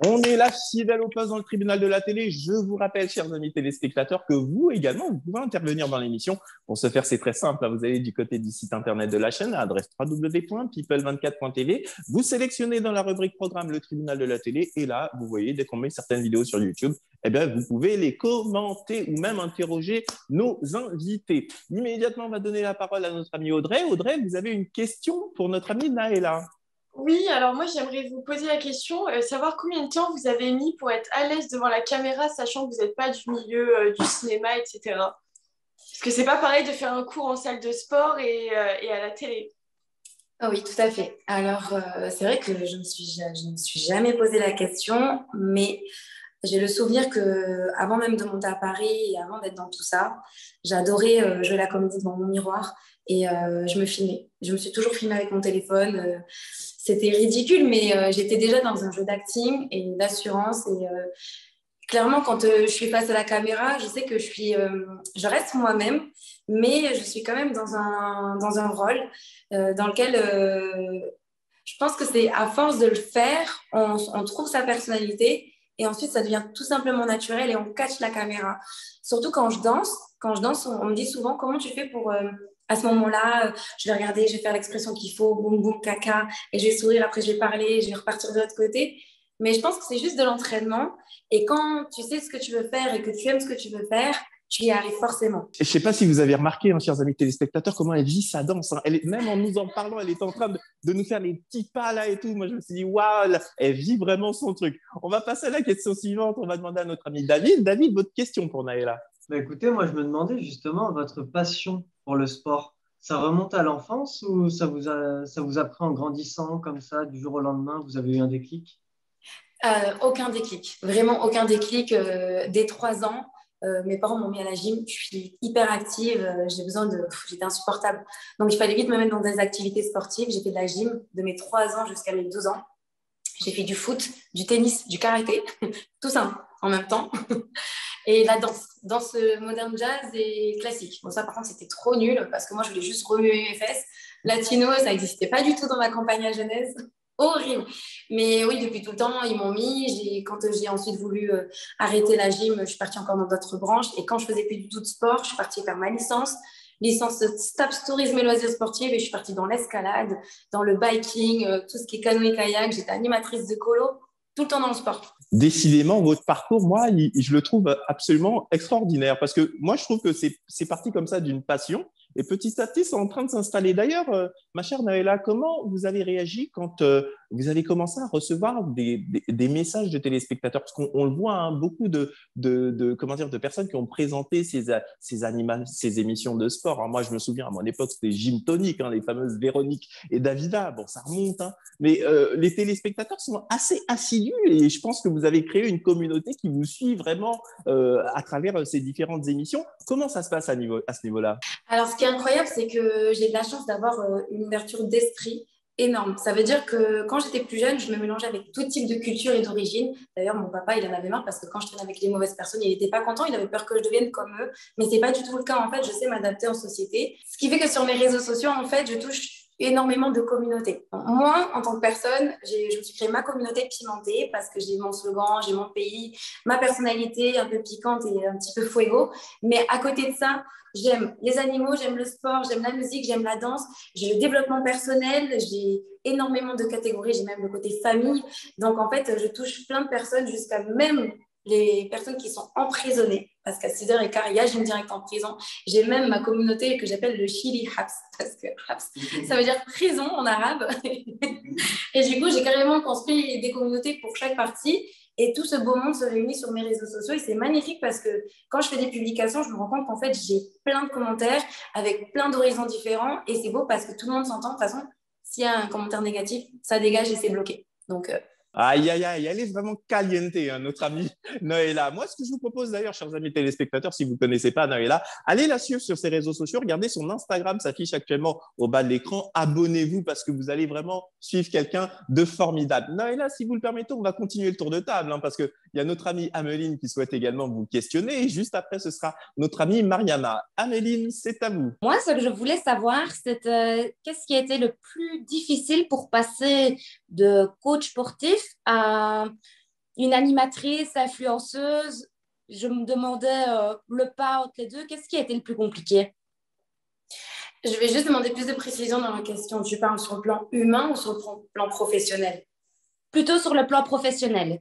On est là, fidèle au poste dans le tribunal de la télé. Je vous rappelle, chers amis téléspectateurs, que vous également, vous pouvez intervenir dans l'émission. Pour ce faire, c'est très simple. Vous allez du côté du site internet de la chaîne, à l'adresse www.people24.tv. Vous sélectionnez dans la rubrique programme le tribunal de la télé. Et là, vous voyez, dès qu'on met certaines vidéos sur YouTube, eh bien, vous pouvez les commenter ou même interroger nos invités. Immédiatement, on va donner la parole à notre ami Audrey. Audrey, vous avez une question pour notre ami Naëla. Oui, alors moi j'aimerais vous poser la question, savoir combien de temps vous avez mis pour être à l'aise devant la caméra, sachant que vous n'êtes pas du milieu du cinéma, etc. Parce que c'est pas pareil de faire un cours en salle de sport et à la télé. Ah oui, tout à fait. Alors, c'est vrai que je ne me suis jamais posé la question, mais j'ai le souvenir que avant même de monter à Paris et avant d'être dans tout ça, j'adorais jouer la comédie devant mon miroir et je me filmais. Je me suis toujours filmée avec mon téléphone. C'était ridicule, mais j'étais déjà dans un jeu d'acting et d'assurance. Et clairement, quand je suis face à la caméra, je sais que je reste moi-même, mais je suis quand même dans un rôle dans lequel je pense que c'est à force de le faire, on trouve sa personnalité et ensuite ça devient tout simplement naturel et on catch la caméra. Surtout quand je danse. Quand je danse, on me dit souvent comment tu fais pour à ce moment-là, je vais regarder, je vais faire l'expression qu'il faut, boum boum caca, et je vais sourire, après je vais parler, je vais repartir de l'autre côté. Mais je pense que c'est juste de l'entraînement. Et quand tu sais ce que tu veux faire et que tu aimes ce que tu veux faire, tu y arrives forcément. Je ne sais pas si vous avez remarqué, chers amis téléspectateurs, comment elle vit sa danse. Même en nous en parlant, elle est en train de nous faire les petits pas là et tout. Moi, je me suis dit, waouh, elle vit vraiment son truc. On va passer à la question suivante. On va demander à notre ami David. David, votre question pour Naëla. Bah écoutez, moi je me demandais justement votre passion pour le sport. Ça remonte à l'enfance ou ça vous a pris en grandissant comme ça, du jour au lendemain, vous avez eu un déclic? Aucun déclic, vraiment aucun déclic. Dès 3 ans, mes parents m'ont mis à la gym. Je suis hyper active, j'étais insupportable. Donc il fallait vite me mettre dans des activités sportives. J'ai fait de la gym de mes 3 ans jusqu'à mes 12 ans. J'ai fait du foot, du tennis, du karaté, tout ça en même temps. Et la danse moderne jazz et classique. Bon, ça par contre c'était trop nul parce que moi je voulais juste remuer mes fesses. Latino, ça n'existait pas du tout dans ma campagne à Genèse. Horrible. Mais oui, depuis tout le temps, ils m'ont mis. Quand j'ai ensuite voulu arrêter la gym, je suis partie encore dans d'autres branches. Et quand je faisais plus du tout de sport, je suis partie faire ma licence STAPS tourisme et loisirs sportifs. Et je suis partie dans l'escalade, dans le biking, tout ce qui est canoë-kayak. J'étais animatrice de colo, tout le temps dans le sport. Décidément, votre parcours, moi, je le trouve absolument extraordinaire parce que moi, je trouve que c'est parti comme ça d'une passion et petit à petit, c'est en train de s'installer. D'ailleurs, ma chère Naëla, comment vous avez réagi quand vous avez commencé à recevoir des messages de téléspectateurs? Parce qu'on le voit, hein, beaucoup comment dire, de personnes qui ont présenté ces émissions de sport. Alors moi, je me souviens, à mon époque, c'était Gym Tonic, hein, les fameuses Véronique et Davida. Bon, ça remonte, hein, mais les téléspectateurs sont assez assidus et je pense que vous avez créé une communauté qui vous suit vraiment à travers ces différentes émissions. Comment ça se passe à ce niveau-là? Alors, ce qui est incroyable, c'est que j'ai de la chance d'avoir une ouverture d'esprit énorme. Ça veut dire que quand j'étais plus jeune, je me mélangeais avec tout type de culture et d'origine. D'ailleurs, mon papa, il en avait marre parce que quand je traînais avec les mauvaises personnes, il n'était pas content, il avait peur que je devienne comme eux. Mais ce n'est pas du tout le cas. En fait, je sais m'adapter en société. Ce qui fait que sur mes réseaux sociaux, en fait, je touche énormément de communautés. Moi, en tant que personne, je me suis créé ma communauté pimentée parce que j'ai mon slogan, j'ai mon pays, ma personnalité un peu piquante et un petit peu fuego. Mais à côté de ça, j'aime les animaux, j'aime le sport, j'aime la musique, j'aime la danse, j'ai le développement personnel, j'ai énormément de catégories, j'ai même le côté famille. Donc, en fait, je touche plein de personnes jusqu'à même les personnes qui sont emprisonnées, parce qu'à 6h15, il y a Gym Direct en prison. J'ai même ma communauté que j'appelle le Chili Habs, parce que Habs, ça veut dire prison en arabe. Et du coup, j'ai carrément construit des communautés pour chaque partie. Et tout ce beau monde se réunit sur mes réseaux sociaux. Et c'est magnifique parce que quand je fais des publications, je me rends compte qu'en fait, j'ai plein de commentaires avec plein d'horizons différents. Et c'est beau parce que tout le monde s'entend. De toute façon, s'il y a un commentaire négatif, ça dégage et c'est bloqué. Donc, Aïe, aïe, aïe, elle est vraiment caliente, hein, notre amie Noëlla. Moi, ce que je vous propose d'ailleurs, chers amis téléspectateurs, si vous ne connaissez pas Noëlla, allez la suivre sur ses réseaux sociaux. Regardez, son Instagram s'affiche actuellement au bas de l'écran. Abonnez-vous parce que vous allez vraiment suivre quelqu'un de formidable. Noëlla, si vous le permettez, on va continuer le tour de table, hein, parce qu'il y a notre amie Ameline qui souhaite également vous questionner. Et juste après, ce sera notre amie Mariama. Ameline, c'est à vous. Moi, ce que je voulais savoir, c'est qu'est-ce qui a été le plus difficile pour passer de coach sportif à une animatrice, influenceuse. Je me demandais le pas entre les deux. Qu'est-ce qui a été le plus compliqué? Je vais juste demander plus de précision dans la question. Tu parles sur le plan humain ou sur le plan professionnel? Plutôt sur le plan professionnel.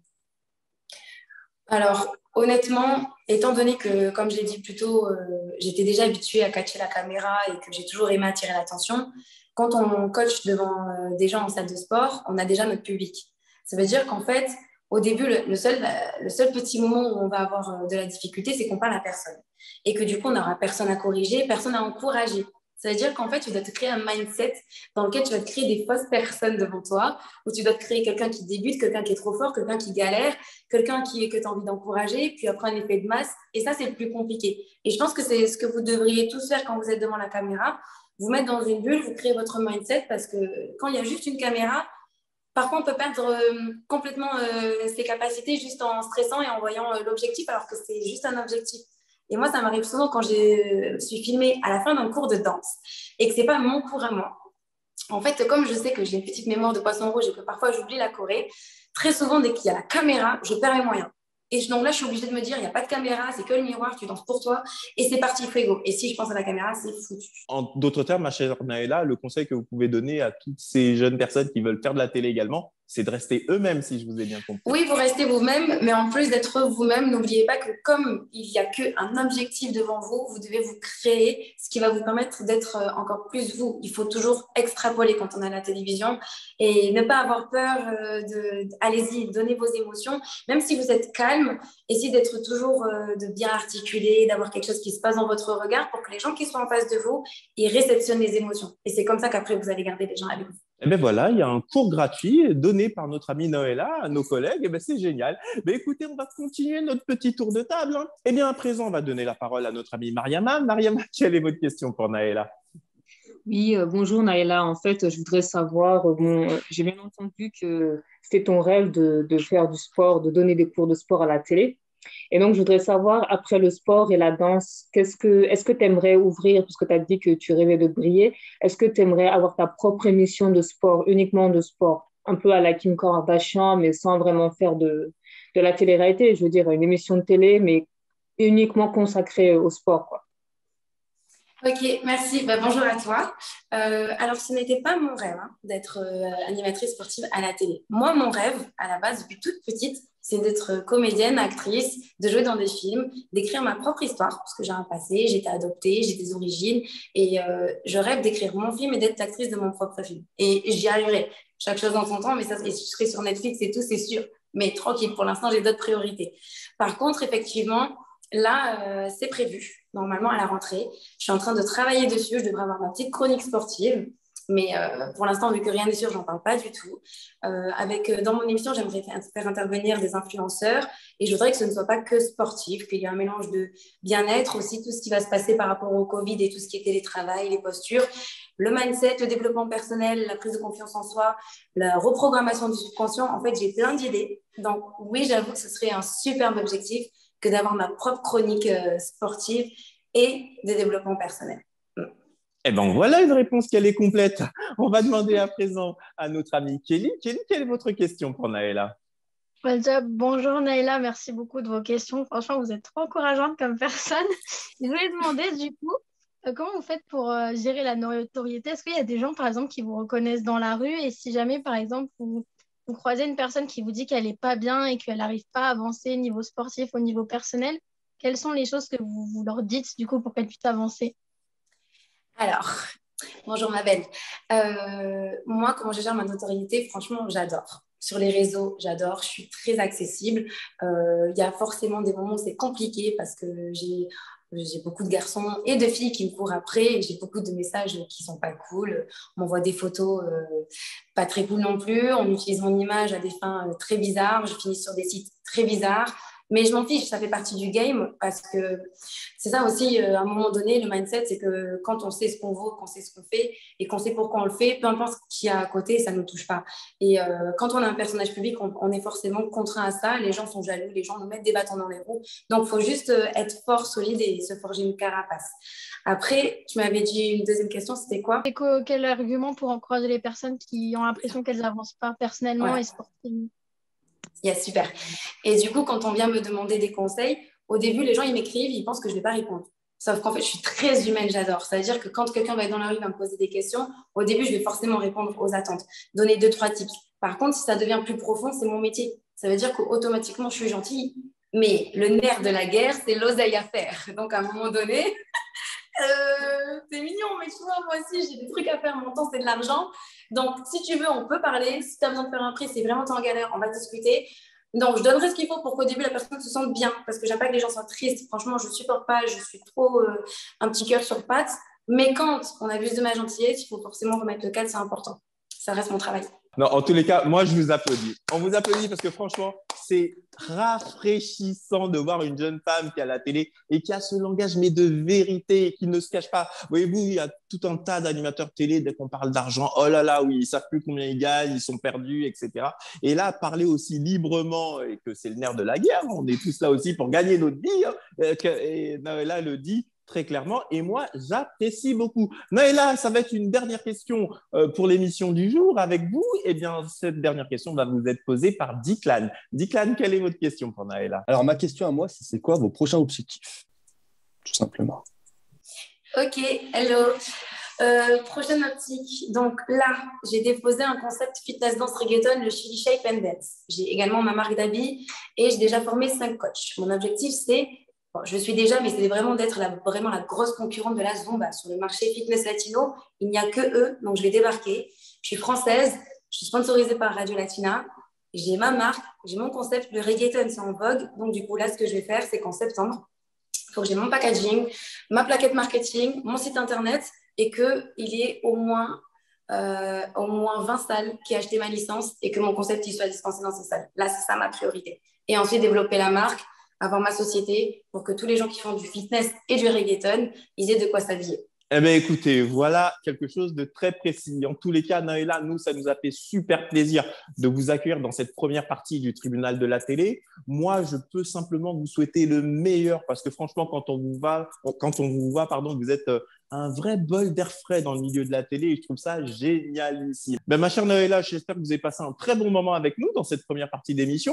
Alors, honnêtement, étant donné que, comme j'ai dit plus tôt, j'étais déjà habituée à catcher la caméra et que j'ai toujours aimé attirer l'attention, quand on coach devant des gens en salle de sport, on a déjà notre public. Ça veut dire qu'en fait, au début, le seul petit moment où on va avoir de la difficulté, c'est qu'on parle à personne. Et que du coup, on n'aura personne à corriger, personne à encourager. Ça veut dire qu'en fait, tu dois te créer un mindset dans lequel tu vas te créer des fausses personnes devant toi, où tu dois te créer quelqu'un qui débute, quelqu'un qui est trop fort, quelqu'un qui galère, quelqu'un que tu as envie d'encourager, puis après un effet de masse. Et ça, c'est le plus compliqué. Et je pense que c'est ce que vous devriez tous faire quand vous êtes devant la caméra. Vous mettre dans une bulle, vous créez votre mindset, parce que quand il y a juste une caméra, parfois on peut perdre complètement ses capacités juste en stressant et en voyant l'objectif, alors que c'est juste un objectif. Et moi, ça m'arrive souvent quand je suis filmée à la fin d'un cours de danse et que ce n'est pas mon cours à moi. En fait, comme je sais que j'ai une petite mémoire de poisson rouge et que parfois j'oublie la choré, très souvent, dès qu'il y a la caméra, je perds mes moyens. Et donc là, je suis obligée de me dire, il n'y a pas de caméra, c'est que le miroir, tu danses pour toi, et c'est parti, fuego. Et si je pense à la caméra, c'est foutu. En d'autres termes, ma chère Naëla, le conseil que vous pouvez donner à toutes ces jeunes personnes qui veulent faire de la télé également, c'est de rester eux-mêmes, si je vous ai bien compris. Oui, vous restez vous-même, mais en plus d'être vous-même, n'oubliez pas que comme il n'y a qu'un objectif devant vous, vous devez vous créer ce qui va vous permettre d'être encore plus vous. Il faut toujours extrapoler quand on a la télévision et ne pas avoir peur allez-y, donnez vos émotions. Même si vous êtes calme, essayez d'être toujours de bien articuler, d'avoir quelque chose qui se passe dans votre regard pour que les gens qui sont en face de vous, ils réceptionnent les émotions. Et c'est comme ça qu'après, vous allez garder les gens avec vous. Eh bien voilà, il y a un cours gratuit donné par notre amie Noëlla à nos collègues. Eh bien c'est génial. Mais écoutez, on va continuer notre petit tour de table. Eh bien à présent, on va donner la parole à notre amie Mariama. Mariama, quelle est votre question pour Naëla? Oui, bonjour Naïla. En fait, je voudrais savoir, j'ai bien entendu que c'était ton rêve de faire du sport, de donner des cours de sport à la télé. Et donc, je voudrais savoir, après le sport et la danse, est-ce que tu aimerais ouvrir, parce que tu as dit que tu rêvais de briller, est-ce que tu aimerais avoir ta propre émission de sport, uniquement de sport, un peu à la Kim Kardashian, mais sans vraiment faire de la télé-réalité, je veux dire, une émission de télé, mais uniquement consacrée au sport, quoi. Ok, merci. Bonjour à toi. Alors, ce n'était pas mon rêve d'être animatrice sportive à la télé. Moi, mon rêve, à la base, depuis toute petite, c'est d'être comédienne, actrice, de jouer dans des films, d'écrire ma propre histoire, parce que j'ai un passé, j'ai été adoptée, j'ai des origines, et je rêve d'écrire mon film et d'être l'actrice de mon propre film. Et j'y arriverai. Chaque chose en son temps, mais ça, je serai sur Netflix et tout, c'est sûr. Mais tranquille, pour l'instant, j'ai d'autres priorités. Par contre, effectivement, là, c'est prévu, normalement, à la rentrée. Je suis en train de travailler dessus. Je devrais avoir ma petite chronique sportive. Mais pour l'instant, vu que rien n'est sûr, j'en parle pas du tout. Dans mon émission, j'aimerais faire intervenir des influenceurs et je voudrais que ce ne soit pas que sportif, qu'il y ait un mélange de bien-être aussi, tout ce qui va se passer par rapport au Covid et tout ce qui est télétravail, les postures, le mindset, le développement personnel, la prise de confiance en soi, la reprogrammation du subconscient. En fait, j'ai plein d'idées. Donc oui, j'avoue que ce serait un superbe objectif que d'avoir ma propre chronique sportive et des développements personnels. Eh bien, voilà une réponse qui est complète. On va demander à présent à notre amie Kelly. Kelly, quelle est votre question pour Naëla? Déjà, bonjour Naïla, merci beaucoup de vos questions. Franchement, vous êtes trop encourageante comme personne. Je voulais demander du coup, comment vous faites pour gérer la notoriété? Est-ce qu'il y a des gens, par exemple, qui vous reconnaissent dans la rue et si jamais, par exemple, vous croisez une personne qui vous dit qu'elle n'est pas bien et qu'elle n'arrive pas à avancer au niveau sportif, au niveau personnel, quelles sont les choses que vous leur dites du coup pour qu'elle puisse avancer? Alors, bonjour ma belle. Moi, comment je gère ma notoriété, franchement, j'adore. Sur les réseaux, j'adore, je suis très accessible. Il y a forcément des moments où c'est compliqué parce que j'ai beaucoup de garçons et de filles qui me courent après et j'ai beaucoup de messages qui sont pas cool. On m'envoie des photos pas très cool non plus. On utilise mon image à des fins très bizarres. Je finis sur des sites très bizarres. Mais je m'en fiche, ça fait partie du game parce que c'est ça aussi, à un moment donné, le mindset, c'est que quand on sait ce qu'on vaut, qu'on sait ce qu'on fait et qu'on sait pourquoi on le fait, peu importe ce qu'il y a à côté, ça ne nous touche pas. Et quand on a un personnage public, on est forcément contraint à ça. Les gens sont jaloux, les gens nous mettent des bâtons dans les roues. Donc, il faut juste être fort, solide et se forger une carapace. Après, tu m'avais dit une deuxième question, c'était quoi? Quel argument pour encourager les personnes qui ont l'impression qu'elles n'avancent pas personnellement et sportivement? Yes, super. Et du coup, quand on vient me demander des conseils, au début, les gens, ils m'écrivent, ils pensent que je ne vais pas répondre. Sauf qu'en fait, je suis très humaine, j'adore. C'est-à-dire que quand quelqu'un va être dans la rue, va me poser des questions, au début, je vais forcément répondre aux attentes, donner 2, 3 tips. Par contre, si ça devient plus profond, c'est mon métier. Ça veut dire qu'automatiquement, je suis gentille. Mais le nerf de la guerre, c'est l'oseille à faire. Donc, à un moment donné, c'est mignon, mais tu vois, moi aussi, j'ai des trucs à faire. Mon temps, c'est de l'argent. Donc, si tu veux, on peut parler. Si tu as besoin de faire un prix, c'est vraiment en galère, on va discuter. Donc, je donnerai ce qu'il faut pour qu'au début, la personne se sente bien. Parce que j'aime pas que les gens soient tristes. Franchement, je ne supporte pas. Je suis trop un petit cœur sur pattes. Mais quand on abuse de ma gentillesse, il faut forcément remettre le cadre, c'est important. Ça reste mon travail. Non, en tous les cas, moi, je vous applaudis. On vous applaudit parce que franchement, c'est rafraîchissant de voir une jeune femme qui est à la télé et qui a ce langage, mais de vérité, et qui ne se cache pas. Voyez-vous, il y a tout un tas d'animateurs télé, dès qu'on parle d'argent, oh là là, oui, ils ne savent plus combien ils gagnent, ils sont perdus, etc. Et là, parler aussi librement, et que c'est le nerf de la guerre, on est tous là aussi pour gagner notre vie, hein, et Naëla le dit très clairement, et moi, j'apprécie beaucoup. Naëla, ça va être une dernière question pour l'émission du jour avec vous. Eh bien, cette dernière question va vous être posée par Diklan. Diklan, quelle est votre question pour Naëla? Alors, ma question à moi, c'est quoi vos prochains objectifs? Tout simplement. Ok, hello. Prochaine optique. Donc là, j'ai déposé un concept fitness dance reggaeton, le Chili Shape and Dance. J'ai également ma marque d'habits et j'ai déjà formé 5 coachs. Mon objectif, c'est, bon, je suis déjà, mais c'est vraiment d'être vraiment la grosse concurrente de la Zumba. Sur le marché fitness latino, il n'y a que eux, donc je vais débarquer. Je suis française, je suis sponsorisée par Radio Latina. J'ai ma marque, j'ai mon concept, le reggaeton, c'est en vogue. Donc du coup, là, ce que je vais faire, c'est qu'en septembre, il faut que j'ai mon packaging, ma plaquette marketing, mon site internet et qu'il y ait au moins 20 salles qui aient acheté ma licence et que mon concept il soit dispensé dans ces salles. Là, c'est ça ma priorité. Et ensuite, développer la marque, avoir ma société pour que tous les gens qui font du fitness et du reggaeton, ils aient de quoi s'habiller. Eh bien, écoutez, voilà quelque chose de très précis. En tous les cas, Naëla, nous, ça nous a fait super plaisir de vous accueillir dans cette première partie du tribunal de la télé. Moi, je peux simplement vous souhaiter le meilleur parce que franchement, quand on vous voit, pardon, vous êtes un vrai bol d'air frais dans le milieu de la télé et je trouve ça génialissime. Ben, ma chère Naëla, j'espère que vous avez passé un très bon moment avec nous dans cette première partie d'émission.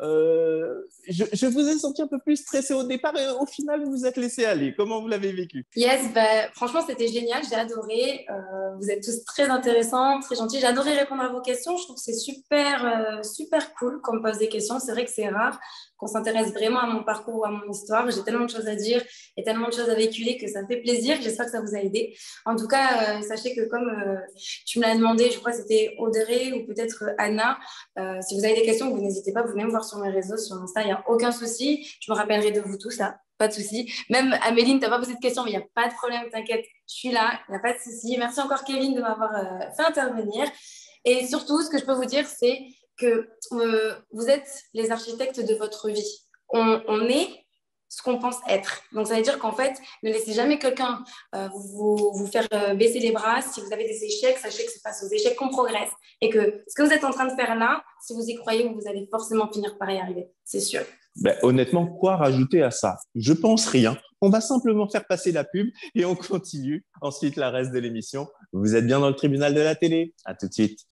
Je vous ai senti un peu plus stressé au départ et au final vous vous êtes laissé aller. Comment vous l'avez vécu? Yes, franchement c'était génial, j'ai adoré. Vous êtes tous très intéressants, très gentils. J'ai adoré répondre à vos questions. Je trouve que c'est super cool qu'on me pose des questions. C'est vrai que c'est rare qu'on s'intéresse vraiment à mon parcours ou à mon histoire. J'ai tellement de choses à dire et tellement de choses à véhiculer que ça me fait plaisir. J'espère que ça vous a aidé. En tout cas, sachez que comme tu me l'as demandé, je crois que c'était Audrey ou peut-être Anna, si vous avez des questions, vous n'hésitez pas, vous venez me voir sur mes réseaux, sur Insta, il n'y a aucun souci. Je me rappellerai de vous tous, ça, pas de souci. Même Améline, tu n'as pas posé de questions, mais il n'y a pas de problème, t'inquiète, je suis là, il n'y a pas de souci. Merci encore Kevin de m'avoir fait intervenir. Et surtout, ce que je peux vous dire, c'est que vous êtes les architectes de votre vie. On est ce qu'on pense être. Donc, ça veut dire qu'en fait, ne laissez jamais quelqu'un vous faire baisser les bras. Si vous avez des échecs, sachez que c'est face aux échecs qu'on progresse. Et que ce que vous êtes en train de faire là, si vous y croyez, vous allez forcément finir par y arriver. C'est sûr. Ben, honnêtement, quoi rajouter à ça? Je pense rien. On va simplement faire passer la pub et on continue ensuite la reste de l'émission. Vous êtes bien dans le tribunal de la télé. À tout de suite.